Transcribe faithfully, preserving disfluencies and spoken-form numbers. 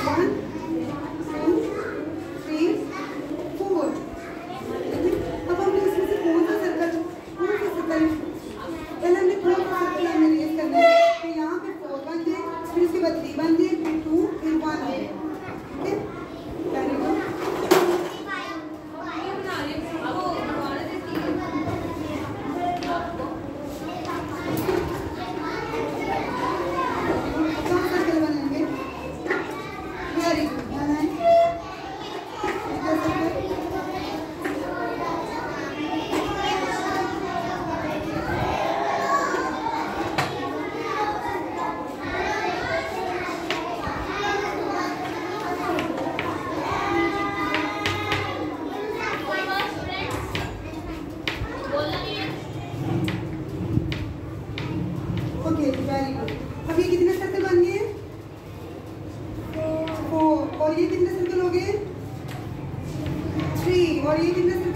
One two three four. अब हमने इसमें से कौन सा सर्कल कौन सा सर्कल पहले हमने कौन सा सर्कल हमें रेस करना है। तो यहाँ पे फोर बन जाए, फिर उसके बाद थ्री बन जाए, फिर टू, फिर वन है। Okay very good. Okay very good. अब ये कितने सर्कल बन गए? फोर। और ये कितने सर्कल हो गए? थ्री। और ये कितने सर्कल